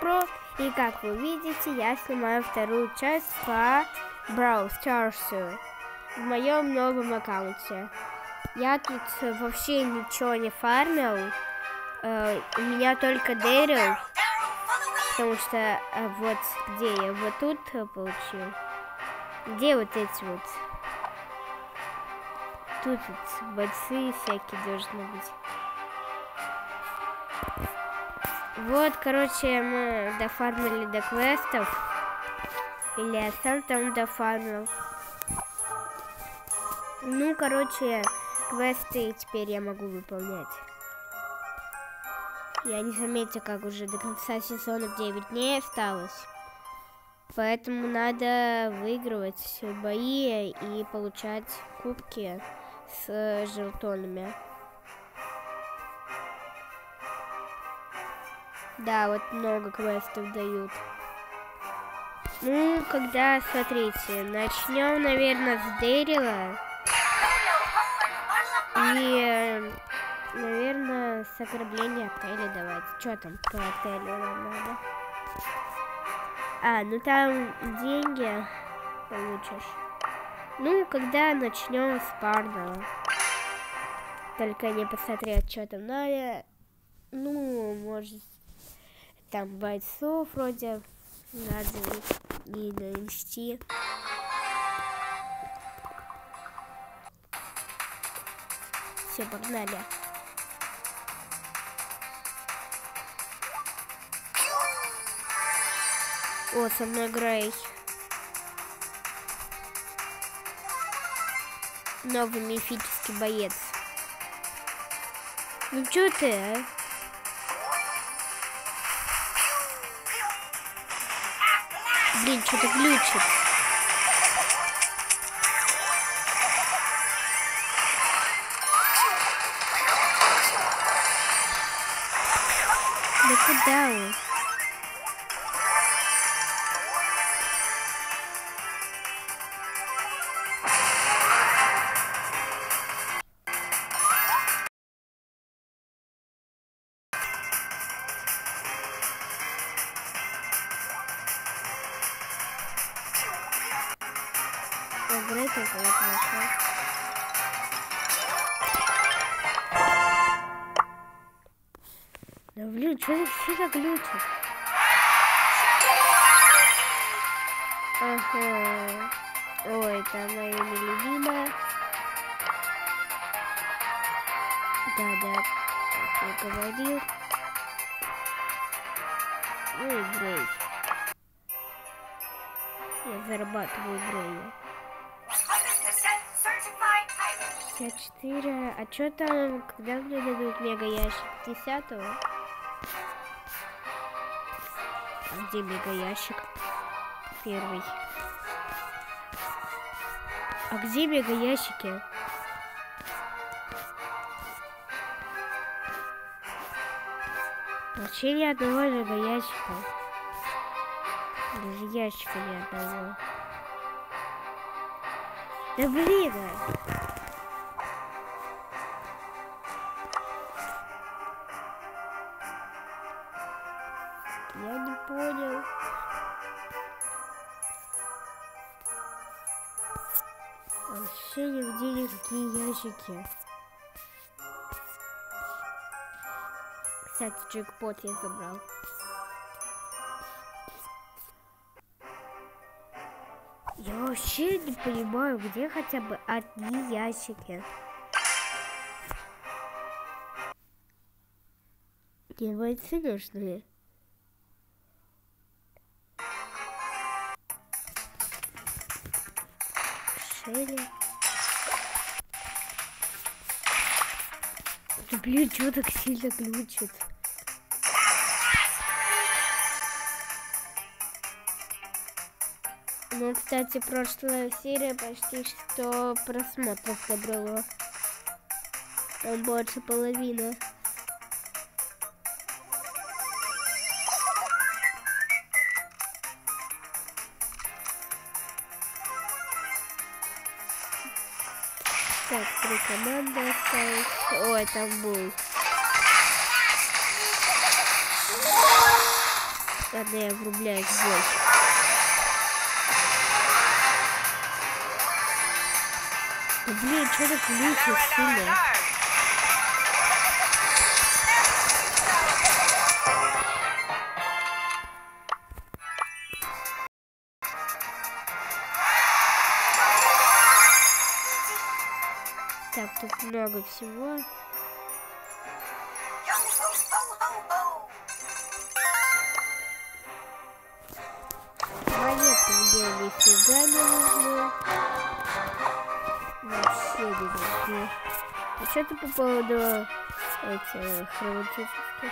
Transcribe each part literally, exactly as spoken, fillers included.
Pro. И как вы видите, я снимаю вторую часть по Brawl Stars в моем новом аккаунте. Я тут вообще ничего не фармил. Uh, у меня только Дэрил. Потому что uh, вот где я вот тут uh, получил. Где вот эти вот? Тут вот бойцы всякие должны быть. Вот, короче, мы дофармили до квестов. Или я сам там дофармил. Ну, короче, квесты теперь я могу выполнять. Я не заметил, как уже до конца сезона девять дней осталось. Поэтому надо выигрывать все бои и получать кубки с желтонами. Да, вот много квестов дают. Ну, когда, смотрите, начнем, наверное, с Дэрила. И, наверное, с ограбления отеля давайте. Что там по отелю нам надо? А, ну там деньги получишь. Ну, когда начнем с парного. Только не посмотреть, что там надо. Ну, может, там бойцов вроде надо и нанести. Все, погнали. О, со мной Грей. Новый мифический боец. Ну чё ты, а? Блин, что-то глючит. Да куда он? Грей только вот нашел. Да блин, что за все так глючит? Ага. Ой, это моя нелюбимая. Да-да, как я говорил. Ну и Грей. Я зарабатываю Грея. пятьдесят четыре. А что там, когда мне дадут мега ящик? десятого? А где мега ящик? Первый. А где мега ящики? Вообще ни одного мега ящика. Даже ящика ни одного. Да блин! Я не понял. Вообще нигде никакие ящики. Кстати, джекпот я забрал. Я вообще не понимаю, где хотя бы одни ящики. Мне бойцы нужны. Шелли. Да блин, чего так сильно глючит? Ну, кстати, прошлая серия почти что просмотров собрала. Там больше половины. Так, три команды осталось. Ой, там был. Ладно, я врубляюсь в бой. Да блин, что так глючит сильно? Так, тут много всего. Монетки мне нифига не нужны. Вообще не нужны. А что ты по поводу этих хроматических?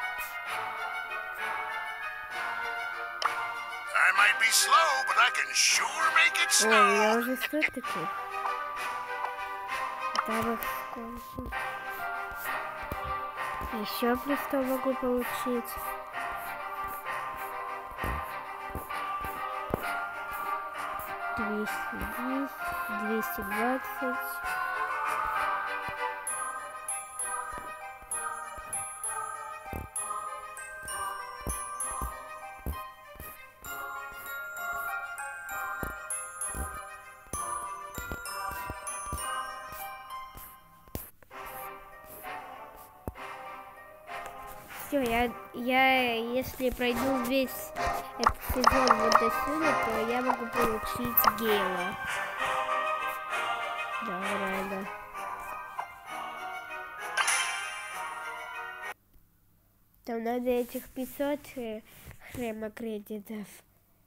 Ой, я уже сто таких. Там их сколько? Еще плюс сто могу получить. двести десять, двести двадцать. Все, я, я, если пройду весь этот сезон вот до сюда, то я могу получить Гейла. Да, реально. Там надо этих пятьсот хремокредитов.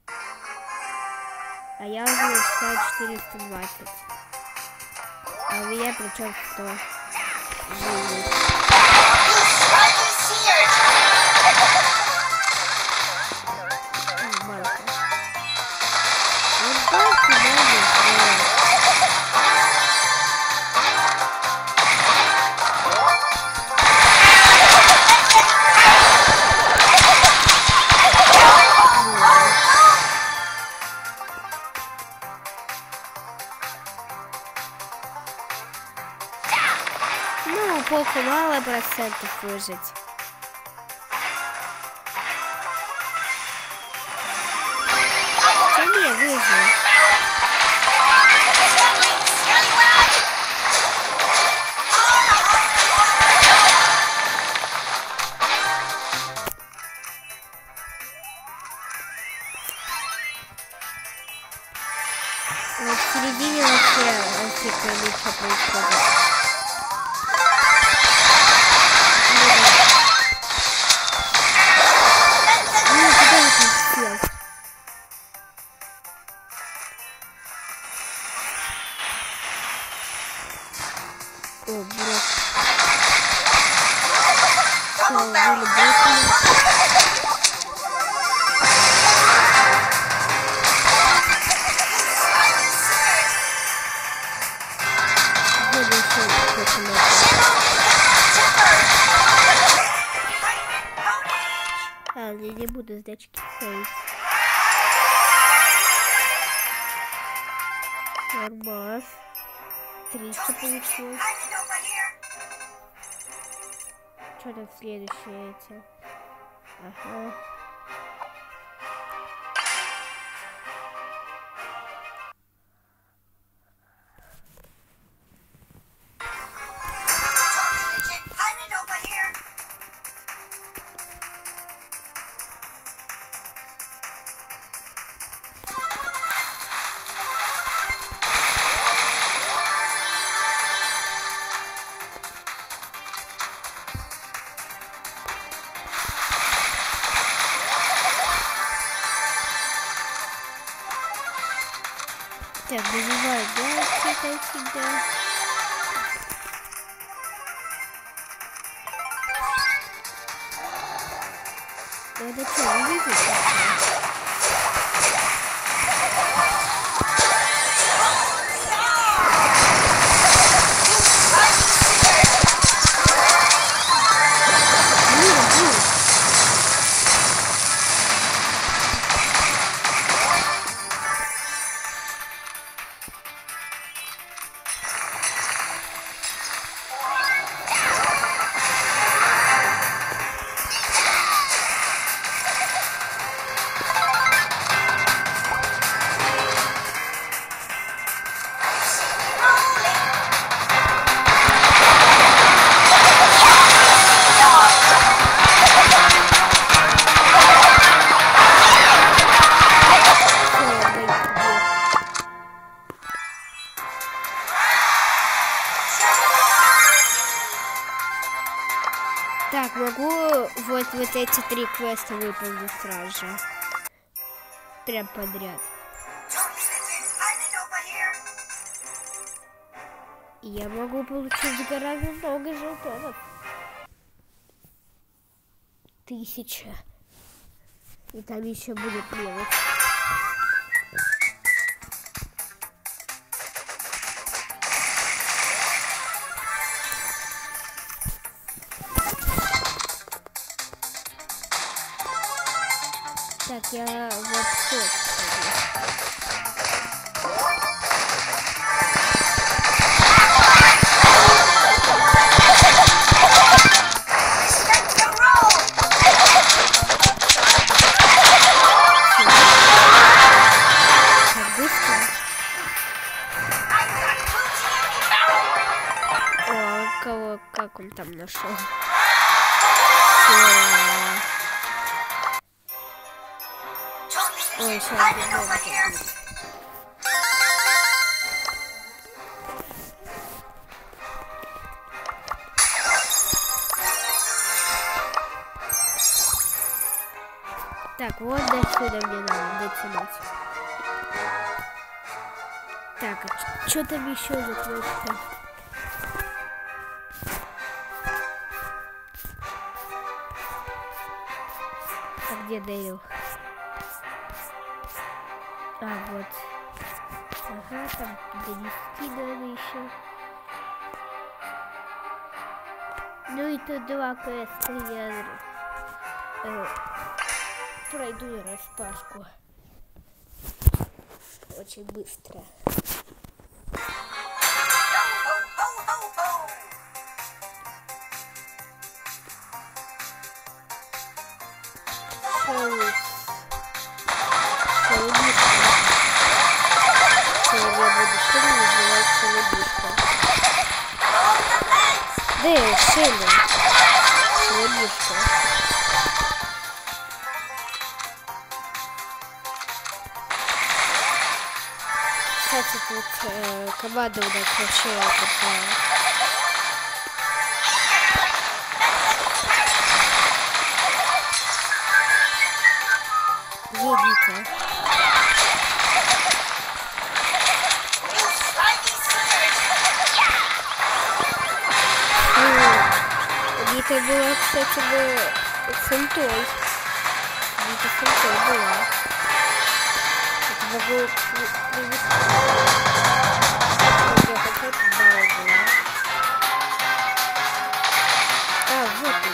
А я уже считаю четыреста двадцать. А у меня причем сто. Живет. Ну, поку мало процентов выжить. Да не, выжил. Вот в середине вообще вообще кроме что происходит. О, брат. Все, были бросили. Буду еще какой-то ночь. А, я не буду сдачки ставить. Нормас. триста получилось. Что там следующее эти? Ага. Так, добиваю, да, как всегда. Надо что, увидеть? вот эти три квеста выполню сразу же. Прям подряд. И я могу получить гораздо много жетонов. Тысяча. И там еще будет мелочь. Так, я вот тут. Так быстро. О, кого, как он там нашел? Ой, сейчас будет. Так, вот до сюда мне надо дотянуть. Так, а что там еще за кнопка? А где Дэйл? А, вот. Ага, там донести надо еще. Ну и тут два квеста я э, пройду на распашку. Очень быстро. Шоу. Шоу-бишка. Я буду фильм называть Шоу-бишка. Дэйл, Шелли. Шоу-бишка. Кстати, тут э, команда у нас вообще такая. Едите. Дита была, кстати, бы фунтой. Дита фунтой была. Это могу привести. А, вот он.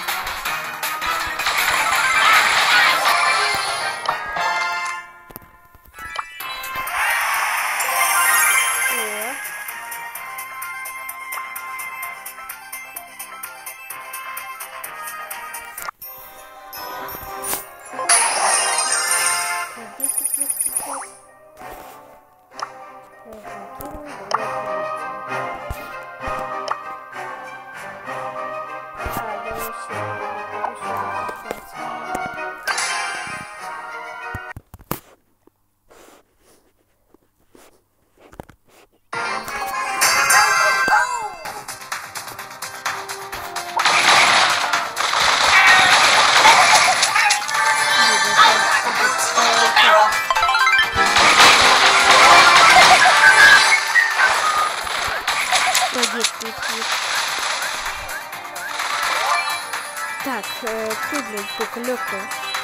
Так, э, ты, блядь, куколёка.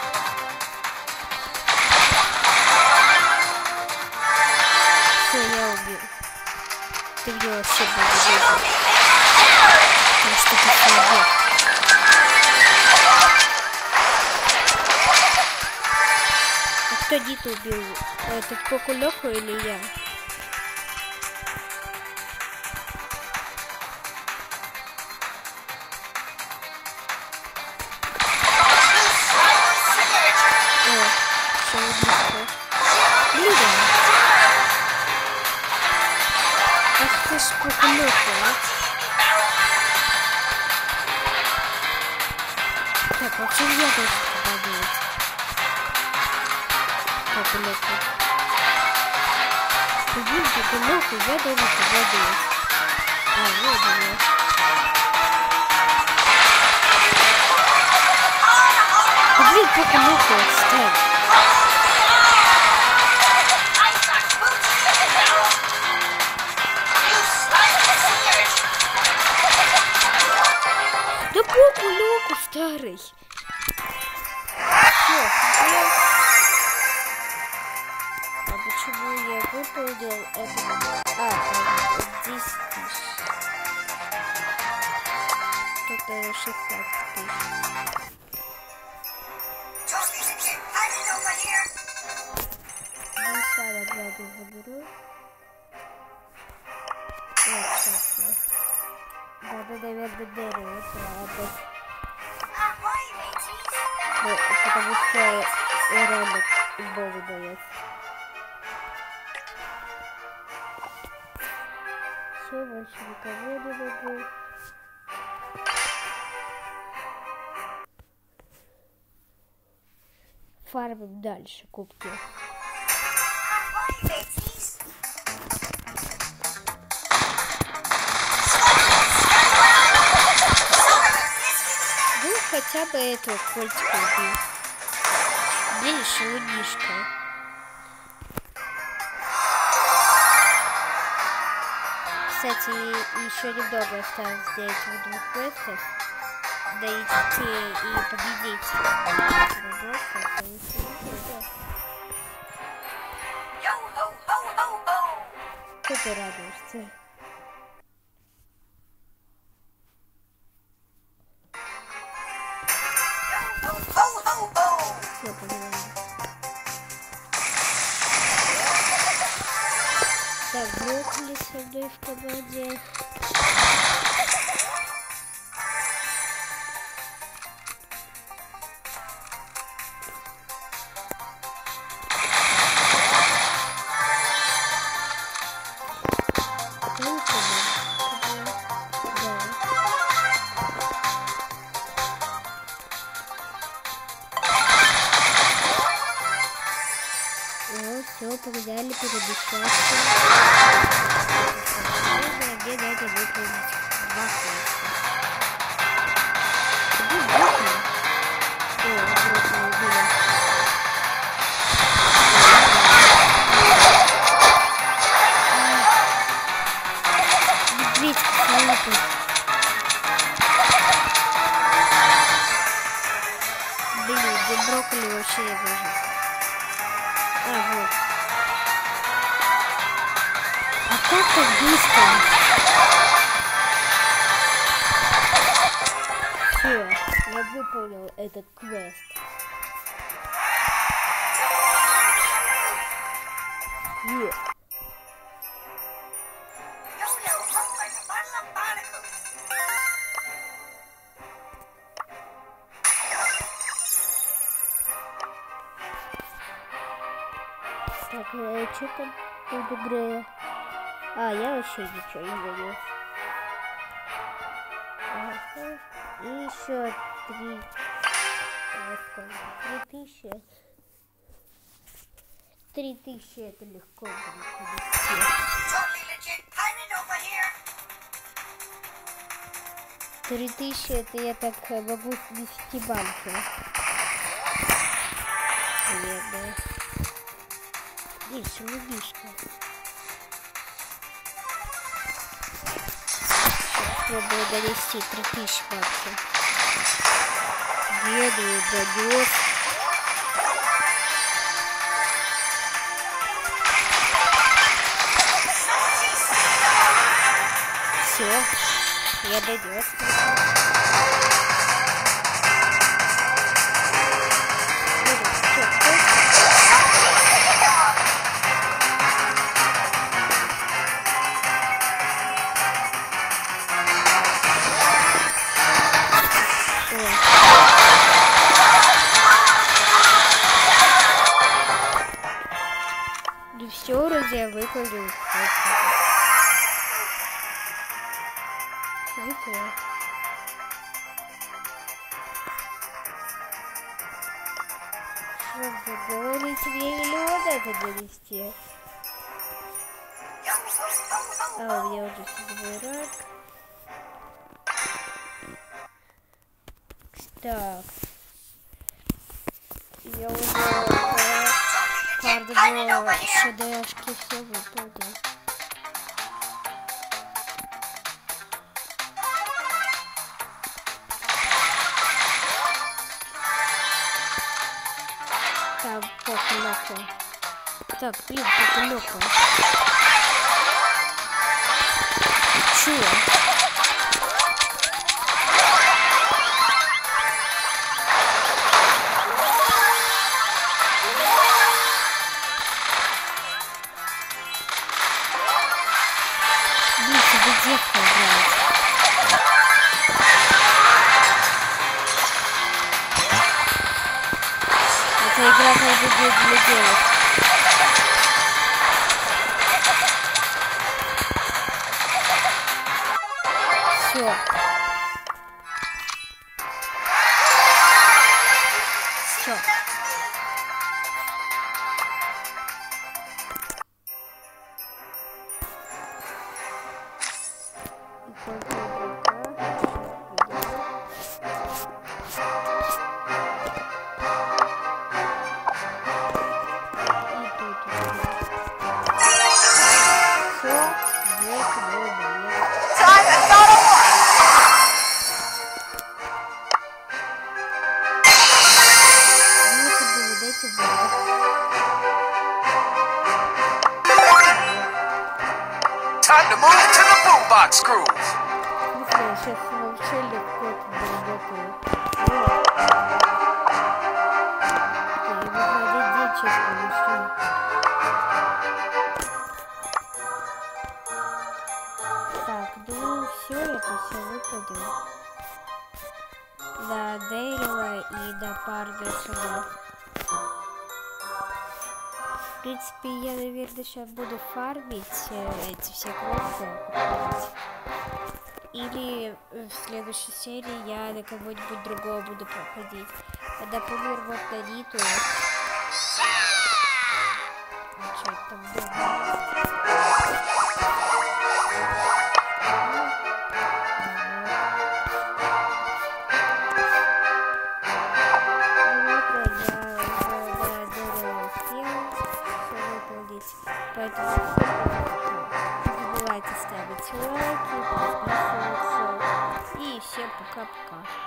Все, я убил. Ты где вообще был? Ну что ты слабак? А кто Диту убил? Это куколёку или я? Так, вообще я должен подумать. Так, легко. Убил куколёку, я должен подумать. А, вот она. Только луку отстань. Да поку луку, старый. Всё, я... А почему я выполнил это? А, там десять тысяч. Тут шестнадцать тысяч. Ну, сам обратно заберу. Вот, сейчас. Надо, наверное, дерево сработать. Ну, потому что урона богу дает. Все, больше никого не могу. Фармим дальше кубки. Ну, хотя бы эту кольцку убил. Блин, шелунишка. Кстати, еще немного осталось для этих двух квестов. Дойти и победить. Что ты радуешься? Все, поняла. Так, брокколи со мной в команде. Все, погнали перемещаться. Где надо выполнить два квеста. Где брокколи? О, брокколи убили. Медведь, салаты. Блин, где брокколи вообще не нужен. А, вот. А как так быстро? Все, я выполнил этот квест. Yeah. Так, а что там в игре? А, я вообще ничего не видел. Ага. И еще три. А, сколько? Три тысячи. Три тысячи это легко будет. Три тысячи это я так могу снести банки. Наверное. Здесь лягушка. Пробую донести три тысячи баксов. Еду, донес. Все, я донес. Ну все, вроде я выполнил. Выполнил. Что вы говорите, мне миллион это донести? А, у меня уже седьмой ранг. Так. Я уже кардовые ШДшки все выполнил. Так, пока-нока. Так, блин, пока-нока. Чего? Блин, тебе детка играет. Эта игра как бы для девок. Все. Все. Time to move to the boombox groove. Сейчас вообще легко работает. Так, ну все, это все выполнил. До Дэрила и до Пардеша. В принципе, я, наверное, сейчас буду фармить эти все кнопки. Или в следующей серии я на кого-нибудь другого буду проходить. Например, вот на Ниту. Что это там было? Поэтому не забывайте ставить лайки, подписываться. И всем пока-пока.